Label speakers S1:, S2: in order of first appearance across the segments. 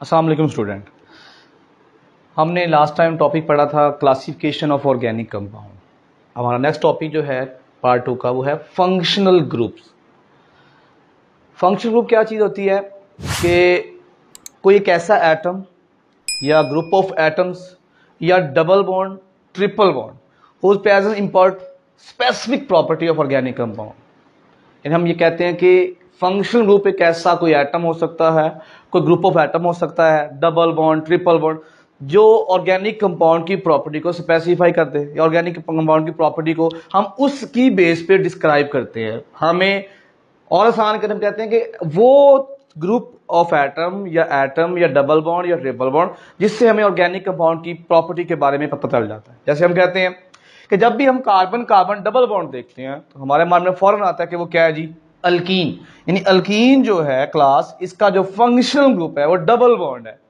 S1: अस्सलाम वालेकुम स्टूडेंट। हमने लास्ट टाइम टॉपिक पढ़ा था क्लासिफिकेशन ऑफ ऑर्गेनिक कंपाउंड। हमारा नेक्स्ट टॉपिक जो है पार्ट 2 का वो है फंक्शनल ग्रुप्स। फंक्शनल ग्रुप क्या चीज़ होती है कि कोई एक ऐसा एटम या ग्रुप ऑफ एटम्स या double bond triple bond whose presence import specific property of organic compound. हम ये कहते हैं कि फंक्शनल ग्रुप एक ऐसा कोई एटम हो सकता है, कोई ग्रुप ऑफ एटम हो सकता है, डबल बॉन्ड ट्रिपल बॉन्ड, जो ऑर्गेनिक कंपाउंड की प्रॉपर्टी को स्पेसिफाई करते हैं या ऑर्गेनिक कंपाउंड की प्रॉपर्टी को हम उसकी बेस पे डिस्क्राइब करते हैं। हमें और आसान कर हम कहते हैं कि वो ग्रुप ऑफ एटम या डबल बॉन्ड या ट्रिपल बॉन्ड जिससे हमें ऑर्गेनिक कंपाउंड की प्रॉपर्टी के बारे में पता चल जाता है। जैसे हम कहते हैं कि जब भी हम कार्बन कार्बन डबल बॉन्ड देखते हैं तो हमारे मन में फौरन आता है कि वो क्या है जी, अल्कीन। यानी अल्कीन जो है क्लास, इसका जो फंक्शनल ग्रुप है वो डबल बॉन्ड है।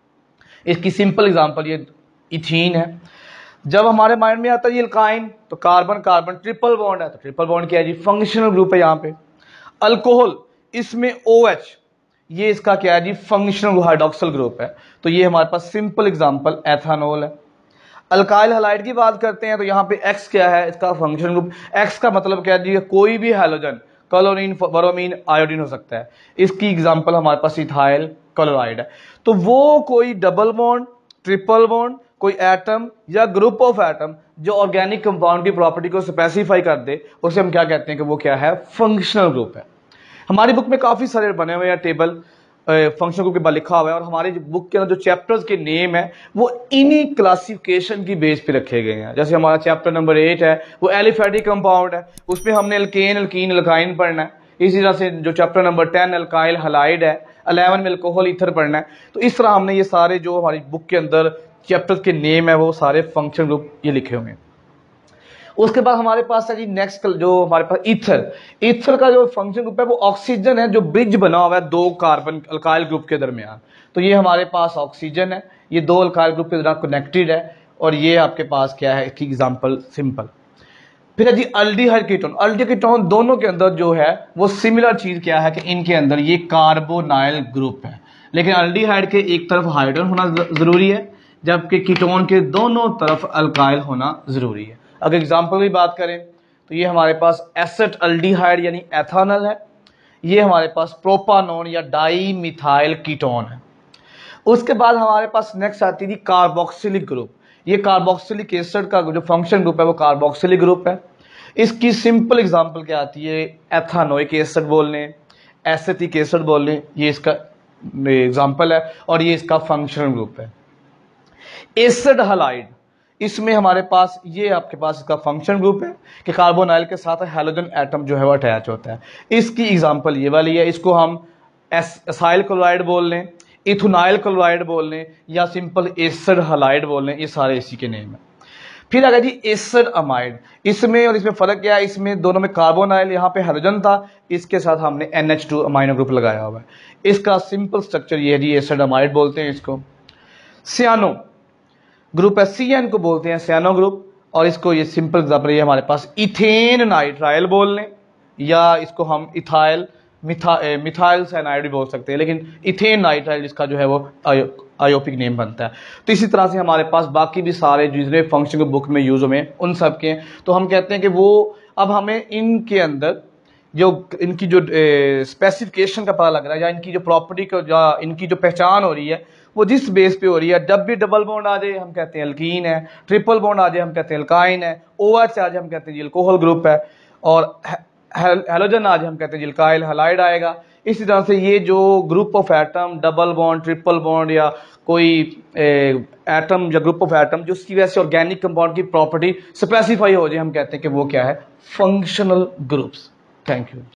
S1: इसकी सिंपल एग्जांपल ये इथीन है। जब हमारे माइंड में आता है ये अल्काइन तो कार्बन कार्बन ट्रिपल बॉन्ड है, तो ट्रिपल बॉन्ड क्या है जी, फंक्शनल ग्रुप है। यहां पे अल्कोहल, इसमें OH, ये इसका क्या है जी, फंक्शनल हाइड्रोक्सिल ग्रुप है। तो ये हमारे पास सिंपल एग्जांपल एथानॉल है। अल्काइल हैलाइड की बात करते हैं तो यहाँ पे X क्या है, इसका फंक्शनल ग्रुप। X का मतलब क्या है जी, कोई भी हैलोजन, क्लोरीन, ब्रोमीन, आयोडीन हो सकता है। इसकी एग्जांपल हमारे पास इथाइल क्लोराइड है। तो वो कोई डबल बॉन्ड ट्रिपल बॉन्ड, कोई एटम या ग्रुप ऑफ एटम जो ऑर्गेनिक कंपाउंड की प्रॉपर्टी को स्पेसिफाई कर दे, उसे हम क्या कहते हैं कि वो क्या है, फंक्शनल ग्रुप है। हमारी बुक में काफी सारे बने हुए हैं टेबल फंक्शनल ग्रुप के बाद लिखा हुआ है, और हमारे बुक के अंदर जो चैप्टर्स के नेम है वो इन्हीं क्लासिफिकेशन की बेस पे रखे गए हैं। जैसे हमारा चैप्टर नंबर 8 है वो एलिफेटिक कंपाउंड है, उसमें हमने अल्केन अल्कीन अल्काइन पढ़ना है। इसी तरह से जो चैप्टर नंबर 10 अल्काइल हलाइड है, 11 में अल्कोहल ईथर पढ़ना है। तो इस तरह हमने ये सारे जो हमारी बुक के अंदर चैप्टर्स के नेम है वो सारे फंक्शनल ग्रुप ये लिखे हुए हैं। उसके बाद हमारे पास है जी नेक्स्ट जो हमारे पास ईथर का जो फंक्शन ग्रुप है वो ऑक्सीजन है, जो ब्रिज बना हुआ है दो कार्बन अल्काइल ग्रुप के दरमियान। तो ये हमारे पास ऑक्सीजन है, ये दो अल्काइल ग्रुप के दरमियान कनेक्टेड है। और ये आपके पास क्या है, इसकी एग्जांपल सिंपल। फिर है जी अल्डिहाइड कीटोन। अल्डिहाइड कीटोन दोनों के अंदर जो है वो सिमिलर चीज क्या है कि इनके अंदर ये कार्बोनाइल ग्रुप है, लेकिन अल्डिहाइड के एक तरफ हाइड्रोजन होना जरूरी है, जबकि कीटोन के दोनों तरफ अल्काइल होना जरूरी है। अगर एग्जांपल की बात करें तो ये हमारे पास एसेट अल्डिहाइड यानी एथानल है, ये हमारे पास प्रोपानोन या डाई मिथाइल कीटोन है। उसके बाद हमारे पास नेक्स्ट आती है कार्बोक्सिलिक ग्रुप। ये कार्बोक्सिलिक एसिड का जो फंक्शन ग्रुप है वो कार्बोक्सिलिक ग्रुप है। इसकी सिंपल एग्जांपल क्या आती है, एथानोइक एसिड बोल लें, एसेटिक एसिड बोल लें, ये इसका एग्जांपल है और ये इसका फंक्शनल ग्रुप है। एसिड हलाइड, इसमें हमारे पास ये आपके पास इसका फंक्शन ग्रुप है कि कार्बोनाइल के साथ हाइड्रोजन एटम जो है वो अटैच होता है। इसकी एग्जांपल ये वाली है, इसको हम एसाइल क्लोराइड बोल लें, इथुनाइल क्लोराइड बोल लें, या सिंपल एसिड हलाइड बोल लें, ये सारे इसी के नेम है। फिर अगर जी एसिड अमाइड, इसमें और इसमें फर्क क्या है, इसमें दोनों में कार्बोनाइल, यहाँ पे हाइड्रोजन था, इसके साथ हमने NH2 अमाइनो ग्रुप लगाया हुआ है। इसका सिंपल स्ट्रक्चर ये है जी, एसिड अमाइड बोलते हैं इसको। सियानो ग्रुप है, CN को बोलते हैं सियानो ग्रुप, और इसको ये सिंपल एग्जांपल ये हमारे पास इथेन नाइट्राइल बोल लें, या इसको हम इथाइल मिथाइल साइनाइड भी बोल सकते हैं, लेकिन इथेन नाइट्राइल इसका जो है वो आयोपिक नेम बनता है। तो इसी तरह से हमारे पास बाकी भी सारे जितने फंक्शन बुक में यूज हुए उन सब के, तो हम कहते हैं कि वो अब हमें इनके अंदर जो इनकी जो स्पेसिफिकेशन का पता लग रहा है, या इनकी जो प्रॉपर्टी को या इनकी जो पहचान हो रही है वो जिस बेस पे हो रही है। जब भी डबल बॉन्ड आ जाए हम कहते हैं अल्कीन है, ट्रिपल बॉन्ड आ जाए हम कहते हैं अल्काइन है, OH आ जाए हम कहते हैं अल्कोहल ग्रुप है, और हैलोजन आ जाए हम कहते हैं अल्काइल हैलाइड आएगा। इसी तरह से ये जो group of atom double bond triple bond या कोई एटम या ग्रुप ऑफ एटम जो उसकी वजह से ऑर्गेनिक कंपाउंड की प्रॉपर्टी स्पेसिफाई हो जाए हम कहते हैं कि वो क्या है, फंक्शनल ग्रुप्स। Thank you.